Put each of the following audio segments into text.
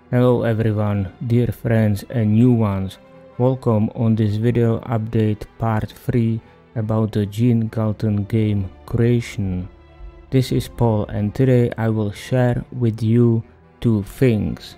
Hello everyone, dear friends and new ones. Welcome on this video update part 3 about the Gene Galton game creation. This is Paul and today I will share with you two things.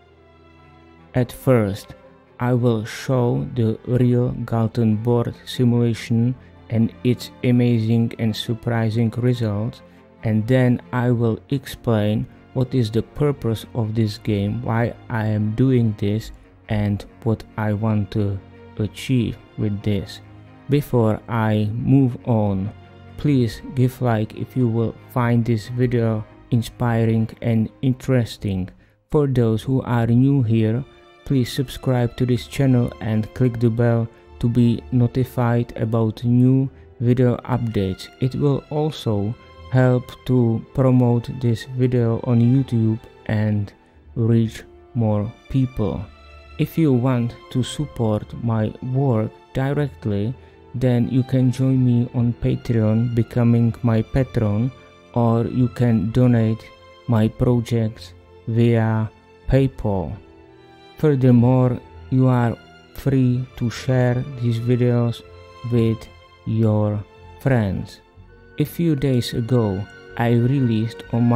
At first, I will show the real Galton board simulation and its amazing and surprising results, and then I will explain what is the purpose of this game, why I am doing this, and what I want to achieve with this. Before I move on, please give like if you will find this video inspiring and interesting. For those who are new here, please subscribe to this channel and click the bell to be notified about new video updates. It will also help to promote this video on YouTube and reach more people. If you want to support my work directly, then you can join me on Patreon, becoming my patron, or you can donate my projects via PayPal. Furthermore, you are free to share these videos with your friends. A few days ago, I released on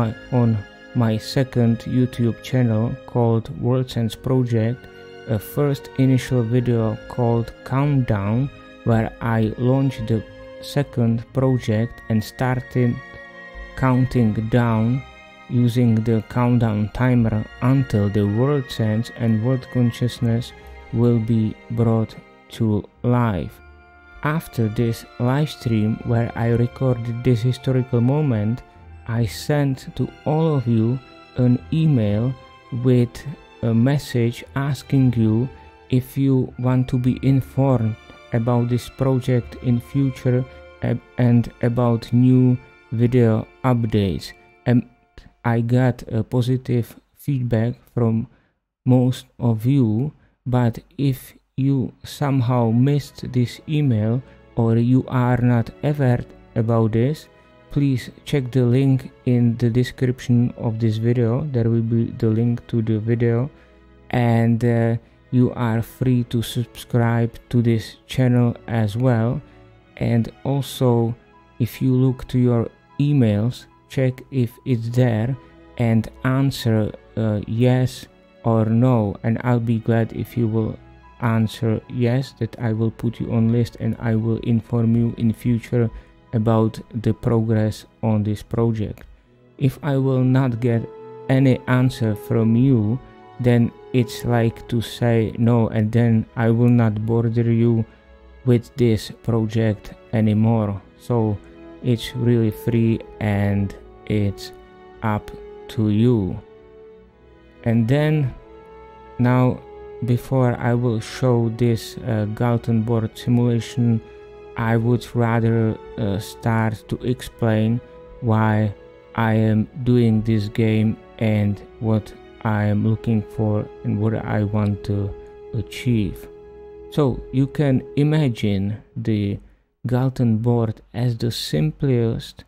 my second YouTube channel called World Sense Project a first initial video called Countdown, where I launched the second project and started counting down using the countdown timer until the world sense and world consciousness will be brought to life. After this live stream where I recorded this historical moment, I sent to all of you an email with a message asking you if you want to be informed about this project in future and about new video updates. And I got a positive feedback from most of you, but if you somehow missed this email or you are not aware about this, please check the link in the description of this video. There will be the link to the video, and you are free to subscribe to this channel as well. And also, if you look to your emails, check if it's there and answer yes or no, and I'll be glad if you will answer yes, that I will put you on list and I will inform you in future about the progress on this project. If I will not get any answer from you, then it's like to say no, and then I will not bother you with this project anymore. So it's really free and it's up to you. And then now, before I will show this Galton board simulation, I would rather start to explain why I am doing this game and what I am looking for and what I want to achieve. So you can imagine the Galton board as the simplest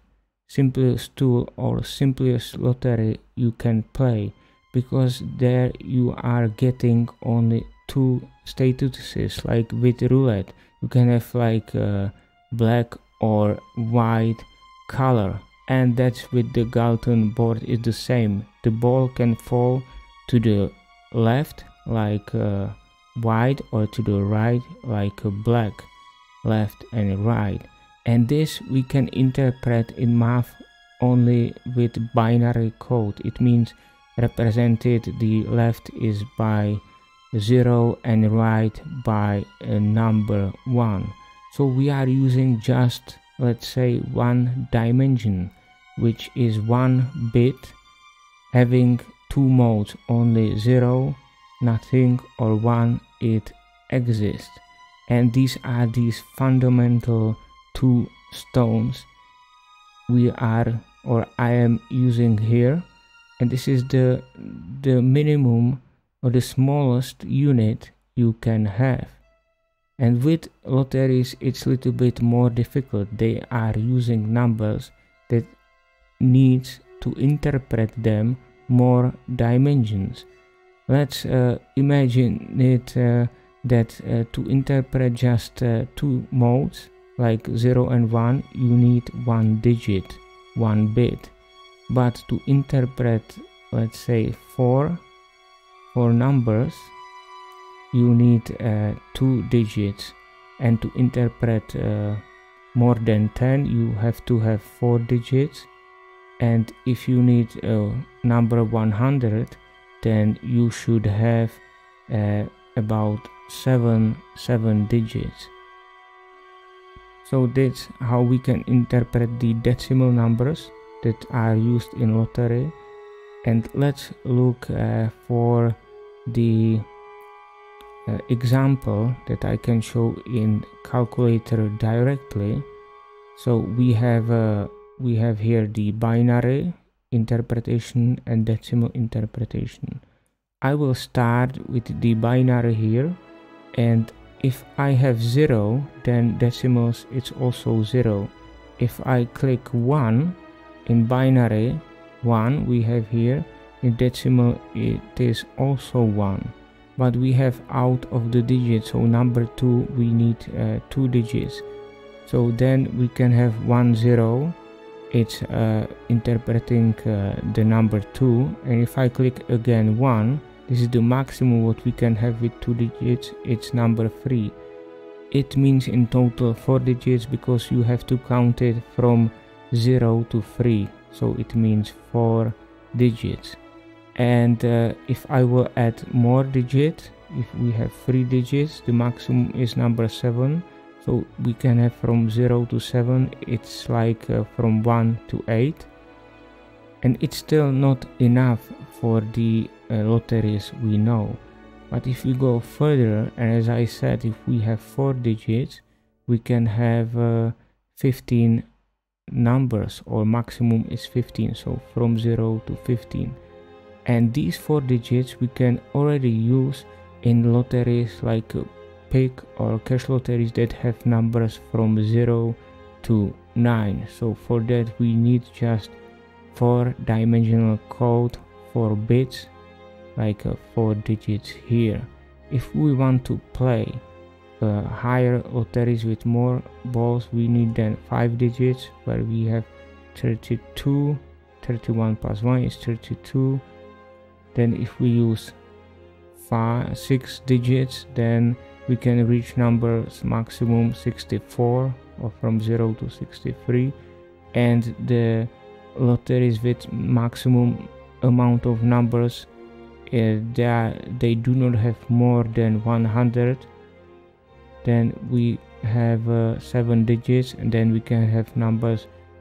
tool or simplest lottery you can play, because there you are getting only two statuses. Like with roulette, you can have like black or white color, and that's with the Galton board is the same. The ball can fall to the left like white, or to the right like black, left and right. And this we can interpret in math only with binary code. It means represented the left is by 0 and right by a number 1. So we are using just, let's say, one dimension, which is 1 bit, having two modes, only 0, nothing, or 1, it exists. And these are these fundamental two stones we are, or I am using here. And this is the minimum or the smallest unit you can have. And with lotteries it's a little bit more difficult. They are using numbers that needs to interpret them more dimensions. Let's imagine it that to interpret just two modes like 0 and 1 you need one digit, one bit, but to interpret, let's say, four numbers you need 2 digits, and to interpret more than 10 you have to have 4 digits, and if you need number 100 then you should have about seven digits. So that's how we can interpret the decimal numbers that are used in lottery. And let's look for the example that I can show in calculator directly. So we have here the binary interpretation and decimal interpretation. I will start with the binary here, and if I have 0 then decimals it's also 0. If I click 1 in binary, 1 we have here, in decimal it is also 1, but we have out of the digits, so number 2 we need 2 digits, so then we can have 1 0, it's interpreting the number 2, and if I click again 1, this is the maximum what we can have with 2 digits, it's number 3. It means in total 4 digits because you have to count it from 0 to 3, so it means 4 digits. And if I will add more digits, if we have 3 digits, the maximum is number 7, so we can have from 0 to 7, it's like from 1 to 8, and it's still not enough for the lotteries we know. But if we go further, and as I said, if we have 4 digits, we can have 15 numbers, or maximum is 15, so from 0 to 15. And these 4 digits we can already use in lotteries like pig or cash lotteries that have numbers from 0 to 9. So for that we need just 4-dimensional code, 4 bits, like 4 digits here. If we want to play higher lotteries with more balls, we need then 5 digits, where we have 32, 31 plus 1 is 32. Then if we use 6 digits, then we can reach numbers maximum 64, or from 0 to 63. And the lotteries with maximum amount of numbers, they do not have more than 100. Then we have 7 digits, and then we can have number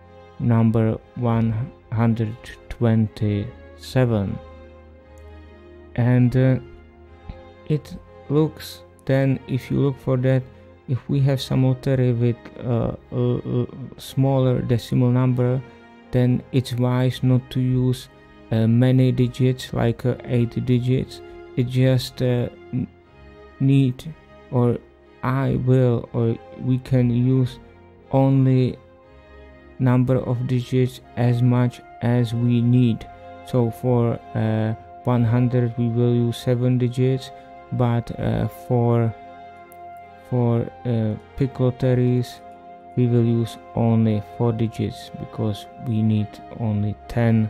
127. And it looks then, if you look for that, if we have some lottery with smaller decimal number, then it's wise not to use many digits like 8 digits. It just need, or we can use only number of digits as much as we need. So for 100 we will use 7 digits, but for pig lotteries we will use only 4 digits, because we need only 10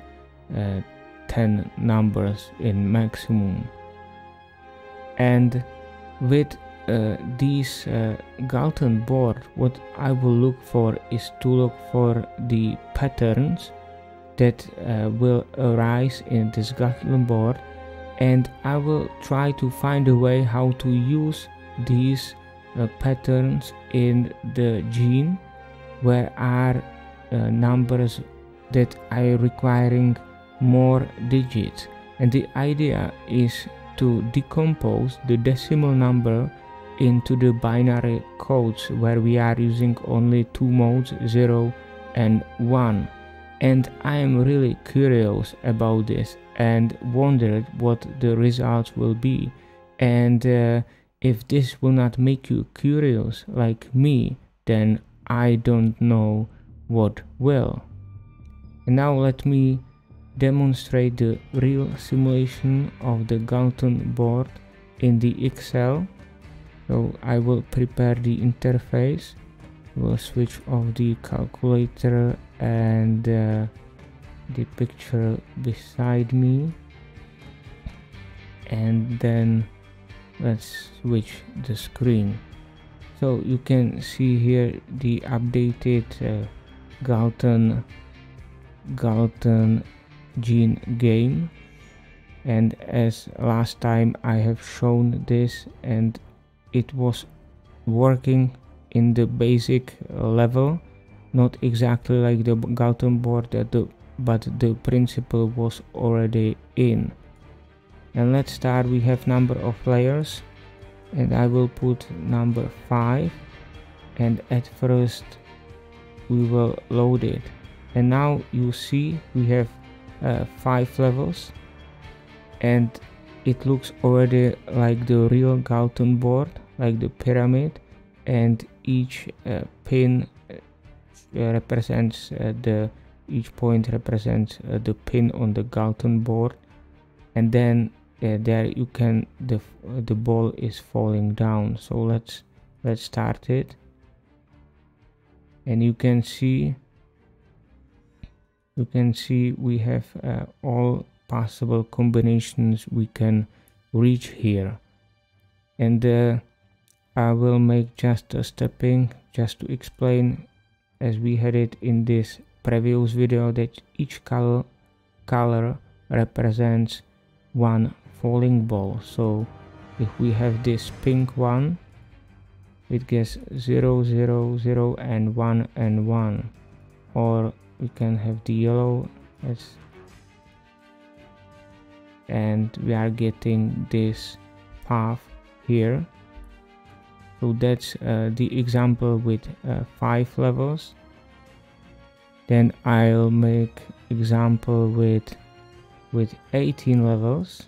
numbers in maximum. And with these Galton board, what I will look for is to look for the patterns that will arise in this Galton board, and I will try to find a way how to use these patterns in the gene, where are numbers that are requiring more digits. And the idea is to decompose the decimal number into the binary codes, where we are using only 2 modes, 0 and 1. And I am really curious about this and wondered what the results will be. And if this will not make you curious like me, then I don't know what will. And now let me demonstrate the real simulation of the Galton board in the Excel. So I will prepare the interface, we'll switch off the calculator and the picture beside me, and then let's switch the screen. So you can see here the updated Galton Gene game, and as last time I have shown this and it was working in the basic level, not exactly like the Galton board, but the principle was already in. And let's start. We have number of layers and I will put number 5, and at first we will load it. And now you see we have 5 levels, and it looks already like the real Galton board, like the pyramid, and each pin represents each point represents the pin on the Galton board, and then there you can the ball is falling down. So let's start it, and you can see we have all possible combinations we can reach here. And I will make just a stepping just to explain, as we had it in this previous video, that each color represents one falling ball. So if we have this pink one, it gets 0 0 0 and 1 and 1, or we can have the yellow and we are getting this path here. So that's the example with 5 levels. Then I'll make example with 18 levels.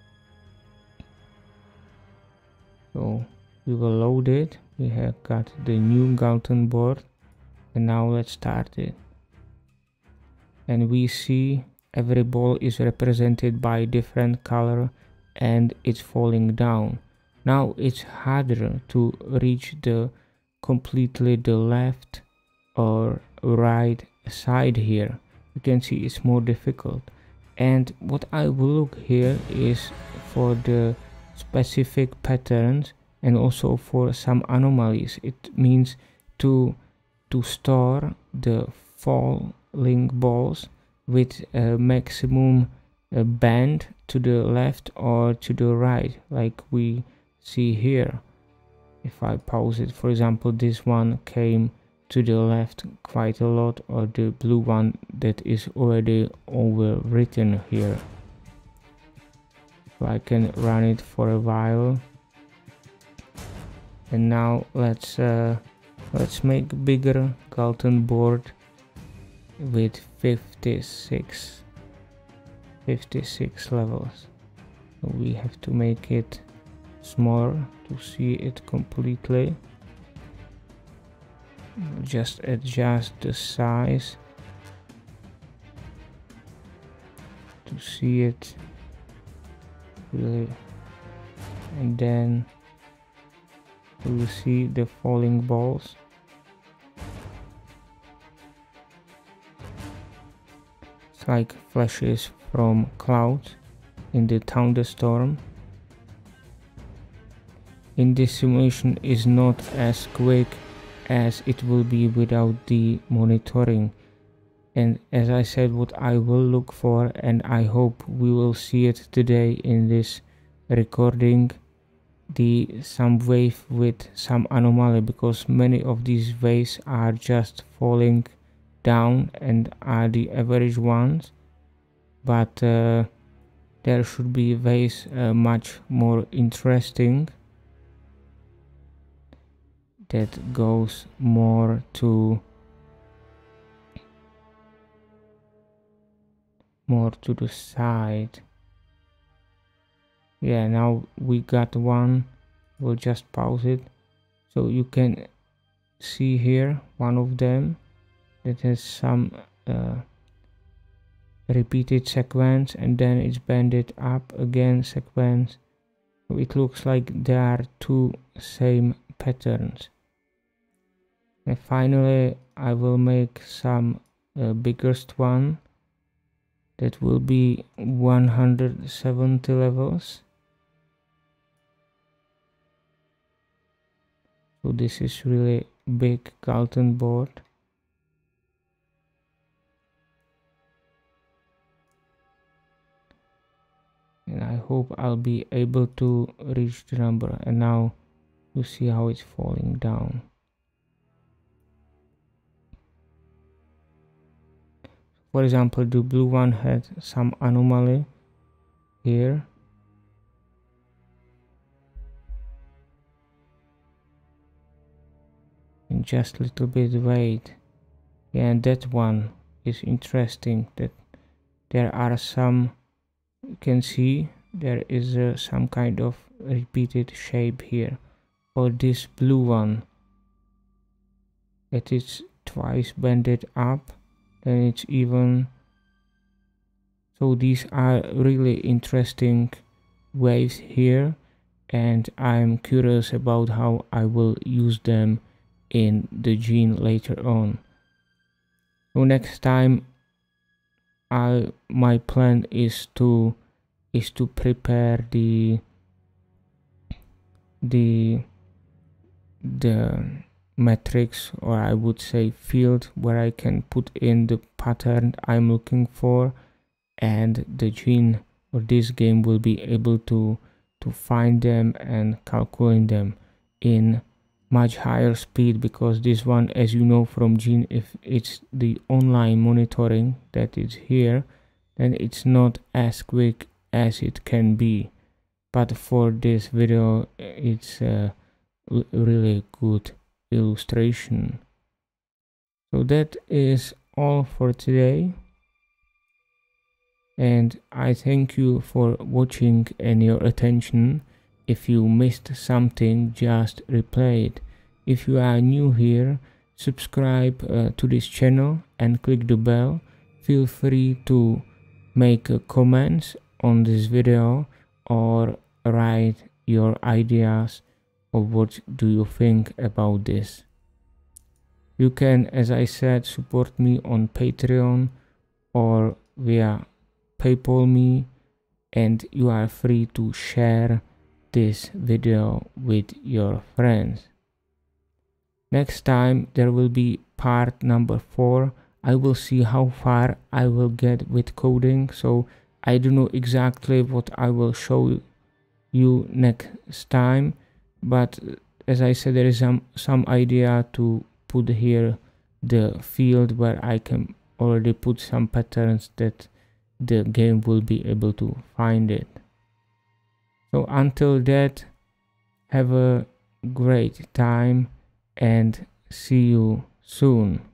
So we will load it. We have got the new Galton board, and now let's start it. And we see every ball is represented by different color and it's falling down. Now it's harder to reach completely the left or right side here. You can see it's more difficult. And what I will look here is for the specific patterns and also for some anomalies. It means to store the falling balls with a maximum bend to the left or to the right, like we see here. If I pause it, for example, this one came to the left quite a lot, or the blue one that is already overwritten here. So I can run it for a while. And now let's make bigger Galton board with 56 levels. So we have to make it smaller to see it completely. Just adjust the size to see it really, and then we will see the falling balls. It's like flashes from clouds in the thunderstorm. In this simulation is not as quick as it will be without the monitoring. And as I said, what I will look for, and I hope we will see it today in this recording, some wave with some anomaly, because many of these waves are just falling down and are the average ones, but there should be waves much more interesting, that goes more to the side. Yeah, now we got one. We'll just pause it. So you can see here one of them that has some repeated sequence, and then it's banded up again sequence. So it looks like there are two same patterns. And finally I will make some biggest one that will be 170 levels. So this is really big Galton board. And I hope I'll be able to reach the number. And now you see how it's falling down. For example, the blue one had some anomaly here. And just a little bit weight. Yeah, and that one is interesting, that there are some, you can see there is some kind of repeated shape here. Or this blue one, that is twice banded up, then it's even. So these are really interesting waves here, and I'm curious about how I will use them in the Gene later on. So next time my plan is to prepare the matrix, or I would say field, where I can put in the pattern I'm looking for, and the Gene or this game will be able to find them and calculate them in much higher speed, because this one, as you know from Gene, if it's the online monitoring that is here, then it's not as quick as it can be. But for this video it's a really good illustration. So that is all for today, and I thank you for watching and your attention. If you missed something, just replay it. If you are new here, subscribe to this channel and click the bell. Feel free to make comments on this video or write your ideas of what do you think about this. You can, as I said, support me on Patreon or via PayPal me, and you are free to share this video with your friends. Next time there will be part number 4. I will see how far I will get with coding, so I don't know exactly what I will show you next time, but as I said, there is some idea to put here the field where I can already put some patterns that the game will be able to find it. So until that, have a great time and see you soon.